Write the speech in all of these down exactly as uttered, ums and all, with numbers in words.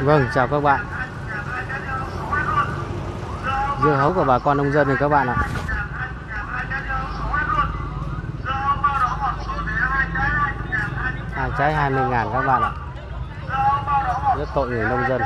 Vâng, chào các bạn. Dưa hấu của bà con nông dân thì các bạn ạ. Hai trái hai mươi ngàn các bạn ạ. Rất tội người nông dân.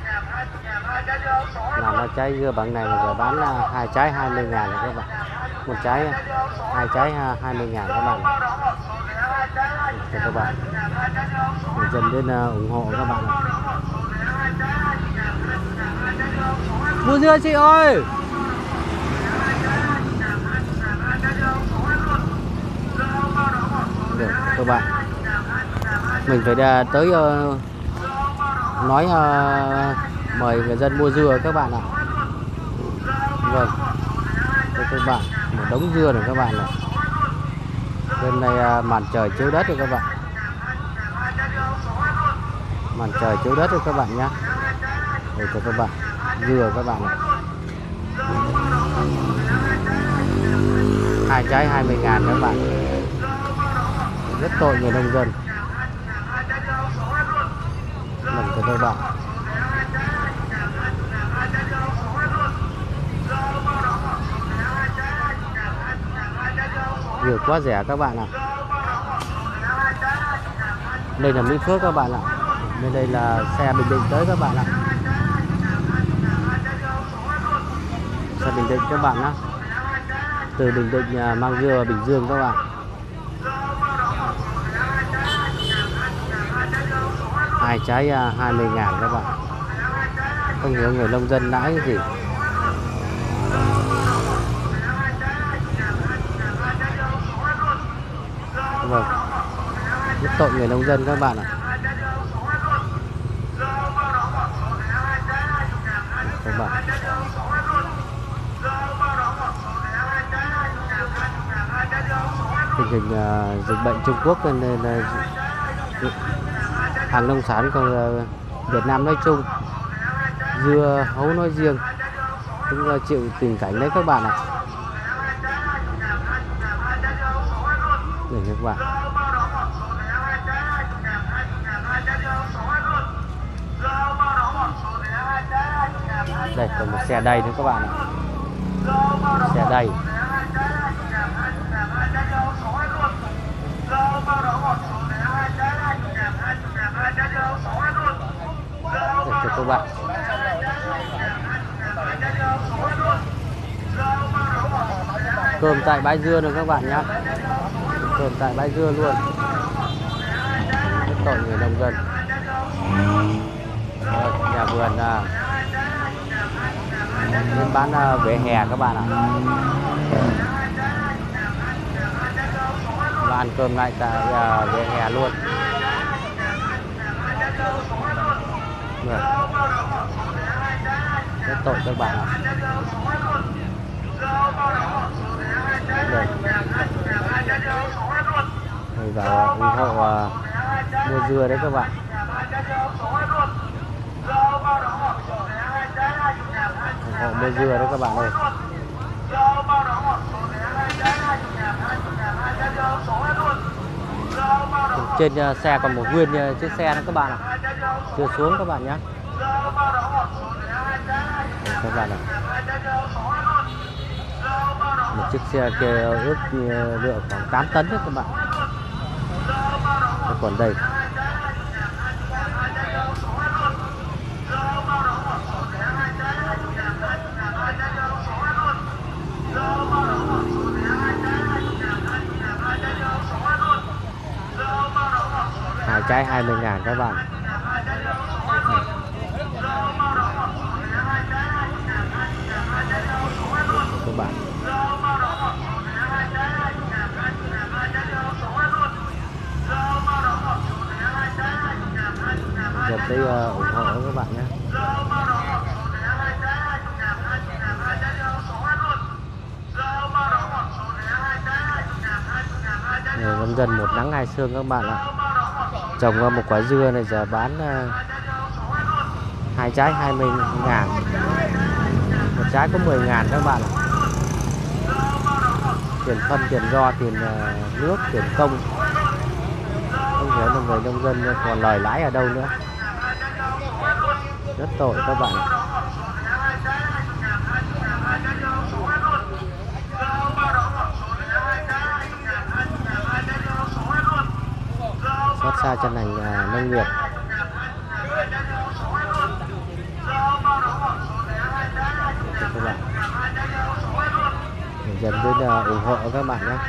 Làm hai trái dưa bằng này mà giờ bán hai trái hai mươi ngàn các bạn. Một trái hai trái hai mươi ngàn các bạn. Để các bạn người dân đến ủng hộ các bạn ạ. Mua dưa chị ơi. Được, các bạn mình phải tới uh, nói uh, mời người dân mua dưa các bạn ạ. Vâng, đây các bạn, một đống dưa này các bạn này. Bên này uh, màn trời chiếu đất rồi các bạn. Màn trời chiếu đất rồi các bạn nhé. Đây cho các bạn dưa các bạn này. Hai trái hai mươi ngàn các bạn. Rất tội người nông dân. Mừng cho các bạn. Dưa quá rẻ các bạn ạ. Đây là Mỹ Phước các bạn ạ. Bên đây là xe Bình Định tới các bạn ạ. Xe Bình Định các bạn nhé. Từ Bình Định mang dưa Bình Dương các bạn. Hai trái hai mươi ngàn các bạn. Không hiểu người nông dân lãi cái gì. Vâng, rất tội người nông dân các bạn ạ. Các bạn tình hình uh, dịch bệnh Trung Quốc nên là hàng nông sản của uh, Việt Nam nói chung, dưa hấu nói riêng cũng uh, chịu tình cảnh đấy các bạn ạ. Để các bạn đây còn một xe đầy nữa các bạn ạ. Xe đầy. Để cho các bạn cơm tại bãi dưa rồi các bạn nhé. Cơm tại bãi dưa luôn. Rất tội người nông dân. Rồi, nhà vườn à, nên bán à, vỉa hè các bạn ạ. Và ăn cơm lại tại à, vỉa hè luôn. Rồi. Rất tội các bạn ạ. Đây. Rồi vào ủng hộ uh, mua dưa đấy các bạn. Ủng hộ mua dưa đấy các bạn ơi. Trên uh, xe còn một nguyên uh, chiếc xe đó các bạn ạ. Chưa xuống các bạn nhé. Đây, các bạn ạ. Một chiếc xe kia ước lượng khoảng tám tấn đấy các bạn. Còn đây hai trái hai mươi ngàn các bạn. Các bạn giờ tới uh, ủng hộ các bạn nhé. Người nông dân một nắng hai sương các bạn ạ. Trồng một quả dưa này giờ bán uh, hai trái hai mươi ngàn, một trái có mười ngàn các bạn ạ. Tiền phân, tiền do, tiền uh, nước, tiền công. Không hiểu là người nông dân còn lời lãi ở đâu nữa. Rất tội các bạn ạ. Xót xa cho ngành uh, nông nghiệp. Các bạn dần đến uh, ủng hộ các bạn nhé.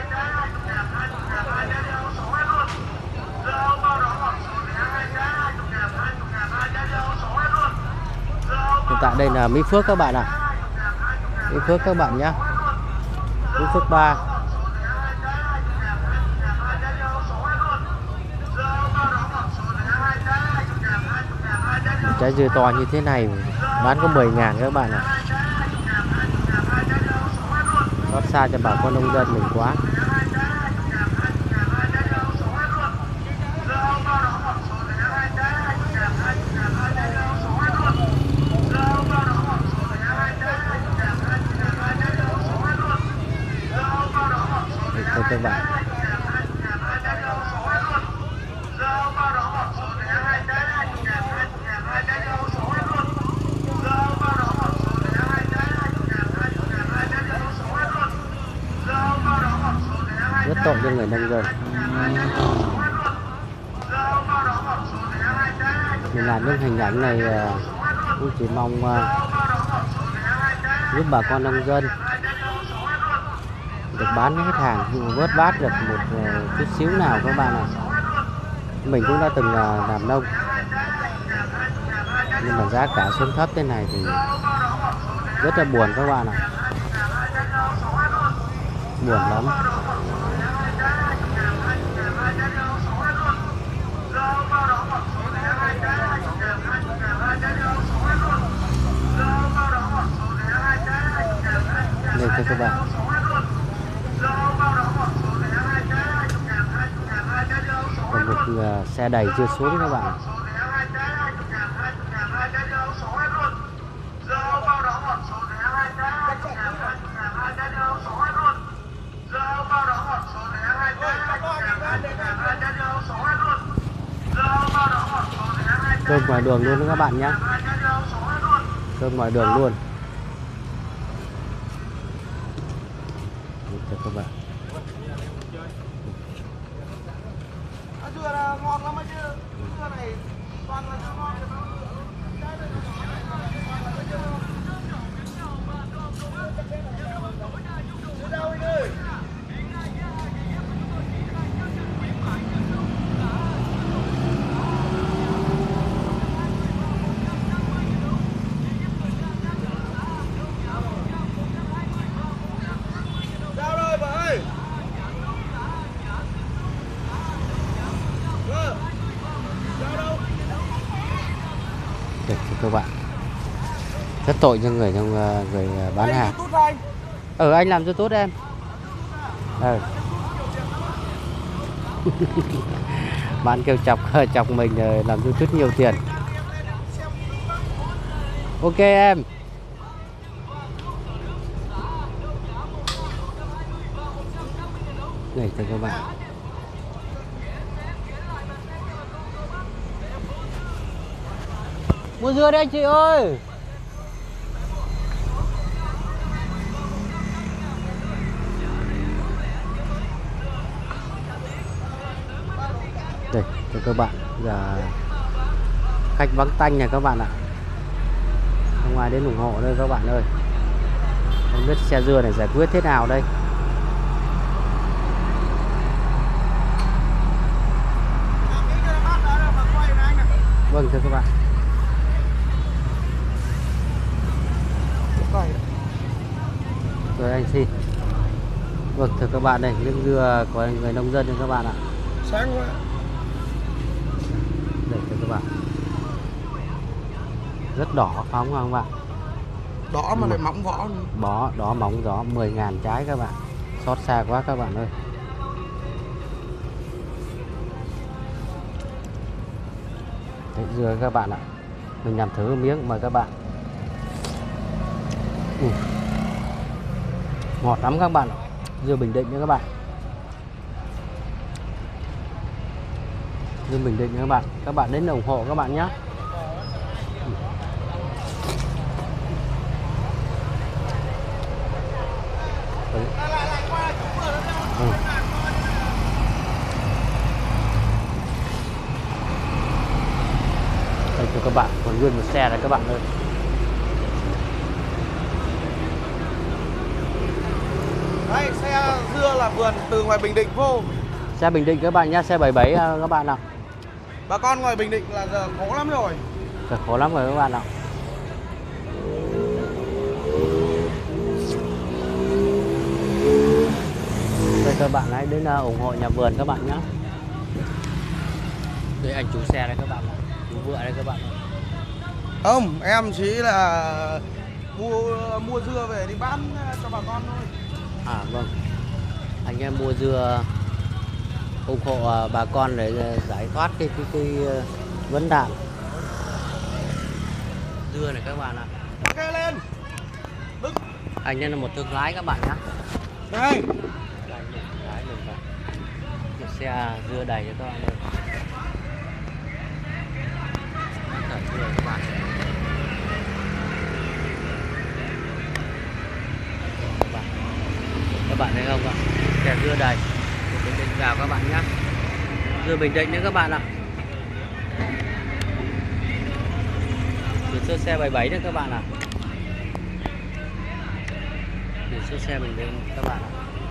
Hiện tại đây là Mỹ Phước các bạn ạ. Mỹ Phước các bạn nhé. Mỹ Phước ba. Trái dưa to như thế này bán có mười ngàn các bạn ạ. Xót xa cho bà con nông dân mình quá. Thưa các bạn, rất tội cho người nông dân. Mình làm những hình ảnh này cũng chỉ mong giúp bà con nông dân được bán hết hàng, vớt vát được một chút xíu nào các bạn ạ. Mình cũng đã từng làm nông, nhưng mà giá cả xuống thấp thế này thì rất là buồn các bạn ạ. Buồn lắm. Đây thưa các bạn, còn một uh, xe đầy chưa xuống các bạn. Cơm ngoài đường luôn đó các bạn nhé. Cơm ngoài đường luôn. Được các bạn. Dừa là ngon lắm chứ. Dừa này toàn là dừa ngon. Được các bạn, rất tội cho người trong người bán hàng. Ở anh làm cho tốt em. Ừ. Bạn kêu chọc chọc mình làm cho chút nhiều tiền. Ok em. Này thưa các bạn, mua dưa đây chị ơi. Đây thưa các bạn, giờ khách vắng tanh này các bạn ạ. Không ai đến ủng hộ đây các bạn ơi. Không biết xe dưa này giải quyết thế nào đây. Vâng thưa các bạn. Rồi anh xin. Vâng thưa các bạn, đây nước dưa của người nông dân các bạn ạ. Sáng quá. Đây thưa các bạn, rất đỏ phải không các bạn? Đỏ mà lại mỏng vỏ. Bó đỏ mỏng gió, mười ngàn trái các bạn. Xót xa quá các bạn ơi. Đấy, dưa các bạn ạ. Mình làm thử miếng mời các bạn. Ừ. Ngọt lắm các bạn ạ. Dưa Bình Định nha các bạn. Dưa Bình Định nha các bạn. Các bạn đến ủng hộ các bạn nhé. Lại lại lại qua chỗ vừa nữa Ừ. Đây cho các bạn, còn nguyên một xe này các bạn ơi. Đấy, xe dưa là vườn từ ngoài Bình Định vô. Xe Bình Định các bạn nhá, xe bảy bảy các bạn nào. Bà con ngoài Bình Định là giờ khó lắm rồi. Trời, khó lắm rồi các bạn nào. Đây các bạn hãy đến uh, ủng hộ nhà vườn các bạn nhé. Đây anh chủ xe đây các bạn ạ. Chú vựa đây các bạn ạ. Không, em chỉ là mua mua dưa về đi bán cho bà con thôi. À vâng. Anh em mua dưa ủng hộ uh, bà con để giải thoát cái cái, cái uh, vấn nạn dưa này các bạn ạ. Kê lên. Đứng. Anh em là một thương lái các bạn nhé. Đây. Đây, một thương lái mình vào. Một xe dưa đầy cho các bạn ơi. Cởi dưa các bạn. Các bạn, các bạn thấy không ạ? Xe dưa đầy. Bình Định vào các bạn nhé. Dưa Bình Định nữa các bạn ạ. Biển số xe bảy bảy nữa các bạn ạ. Biển số xe Bình Định các bạn ạ.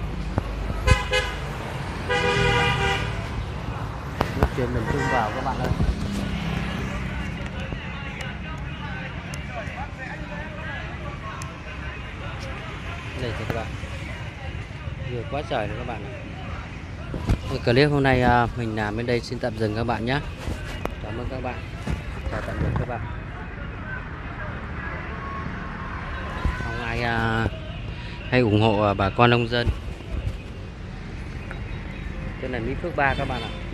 Nước chuyển miền Trung vào các bạn ơi. Đây các bạn. Nhiều quá trời nữa các bạn ạ. Clip hôm nay mình làm bên đây xin tạm dừng các bạn nhé. Cảm ơn các bạn. Chào tạm biệt các bạn. Mong ai hãy ủng hộ bà con nông dân. Cái này Mỹ Phước ba các bạn ạ.